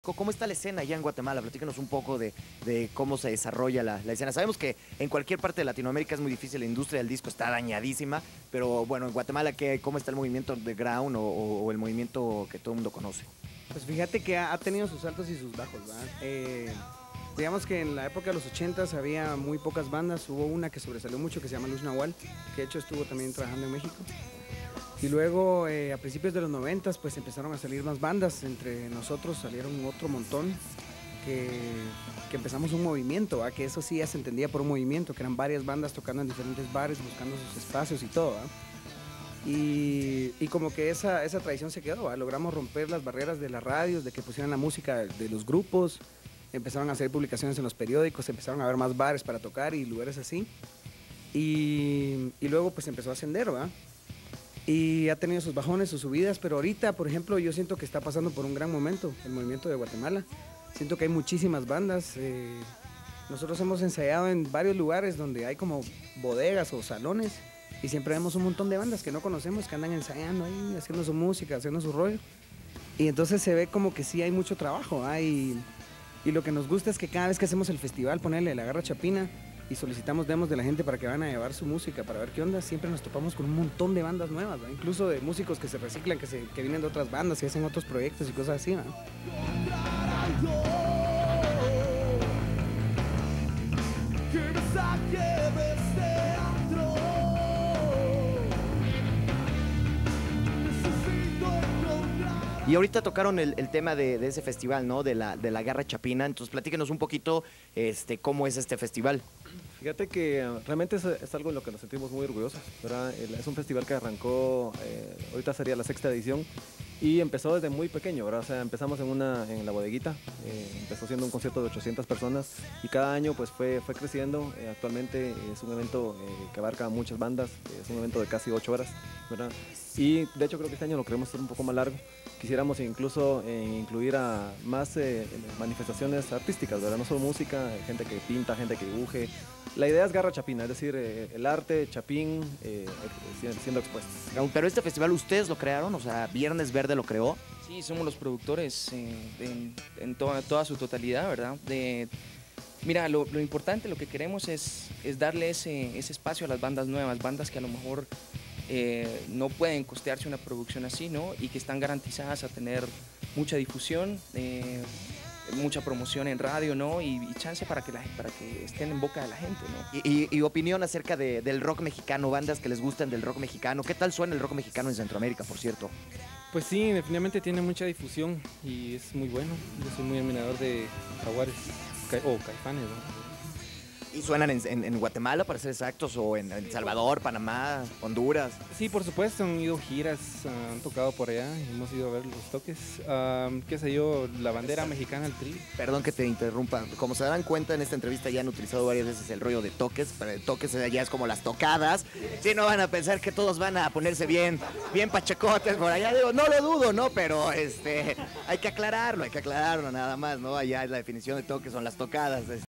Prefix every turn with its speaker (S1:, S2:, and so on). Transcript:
S1: ¿Cómo está la escena allá en Guatemala? Platícanos un poco de cómo se desarrolla la escena. Sabemos que en cualquier parte de Latinoamérica es muy difícil, la industria del disco está dañadísima, pero bueno, en Guatemala, ¿cómo está el movimiento de ground o el movimiento que todo el mundo conoce?
S2: Pues fíjate que ha tenido sus altos y sus bajos, ¿verdad? Digamos que en la época de los 80s había muy pocas bandas, hubo una que sobresalió mucho que se llama Luz Nahual, que de hecho estuvo también trabajando en México. Y luego a principios de los 90s pues empezaron a salir más bandas, entre nosotros salieron otro montón que, que empezamos un movimiento, ¿verdad? Que eso sí ya se entendía por un movimiento, que eran varias bandas tocando en diferentes bares, buscando sus espacios y todo, ¿verdad? Y como que esa tradición se quedó, ¿verdad? Logramos romper las barreras de las radios, de que pusieran la música de los grupos, empezaron a hacer publicaciones en los periódicos, empezaron a haber más bares para tocar y lugares así. Y luego pues empezó a ascender, ¿verdad? Y ha tenido sus bajones, sus subidas, pero ahorita, por ejemplo, yo siento que está pasando por un gran momento el movimiento de Guatemala. Siento que hay muchísimas bandas. Nosotros hemos ensayado en varios lugares donde hay como bodegas o salones y siempre vemos un montón de bandas que no conocemos, que andan ensayando ahí, haciendo su música, haciendo su rollo. Y entonces se ve como que sí hay mucho trabajo. Y lo que nos gusta es que cada vez que hacemos el festival, ponerle la Garra Chapina, y solicitamos demos de la gente para que van a llevar su música, para ver qué onda, siempre nos topamos con un montón de bandas nuevas, ¿verdad? Incluso de músicos que se reciclan, que vienen de otras bandas, y hacen otros proyectos y cosas así, ¿verdad?
S1: Y ahorita tocaron el tema de ese festival, ¿no? De la Garra Chapina. Entonces, platíquenos un poquito cómo es este festival.
S3: Fíjate que realmente es algo en lo que nos sentimos muy orgullosos, ¿verdad? Es un festival que arrancó, ahorita sería la sexta edición, y empezó desde muy pequeño, ¿verdad? O sea, empezamos en la bodeguita, empezó siendo un concierto de 800 personas y cada año pues fue creciendo. Actualmente es un evento que abarca muchas bandas, es un evento de casi 8 horas, ¿verdad? Y de hecho creo que este año lo queremos hacer un poco más largo. Quisiéramos incluso incluir a más manifestaciones artísticas, ¿verdad? No solo música, gente que pinta, gente que dibuje. La idea es Garra Chapina, es decir, el arte, chapín, siendo expuesto.
S1: Pero este festival, ¿ustedes lo crearon? O sea, Viernes Verde lo creó.
S4: Sí, somos los productores en toda su totalidad, ¿verdad? Mira, lo importante, lo que queremos es darle ese espacio a las bandas nuevas, bandas que a lo mejor no pueden costearse una producción así, ¿no? Y que están garantizadas a tener mucha difusión, mucha promoción en radio, ¿no? Y chance para que estén en boca de la gente, ¿no?
S1: Y opinión acerca del rock mexicano, bandas que les gustan del rock mexicano. ¿Qué tal suena el rock mexicano en Centroamérica, por cierto?
S5: Pues sí, definitivamente tiene mucha difusión y es muy bueno. Yo soy muy admirador de Jaguares o Caifanes, ¿no?
S1: ¿Y suenan en Guatemala, para ser exactos, o en El Salvador, Panamá, Honduras?
S5: Sí, por supuesto, han ido giras, han tocado por allá, hemos ido a ver los toques. Qué sé yo, la bandera mexicana, el Tri.
S1: Perdón que te interrumpa. Como se darán cuenta, en esta entrevista ya han utilizado varias veces el rollo de toques, pero el toques ya es como las tocadas. Si no van a pensar que todos van a ponerse bien pachecotes por allá. Digo, no lo dudo, ¿no? Pero hay que aclararlo nada más, ¿no? Allá la definición de toques son las tocadas.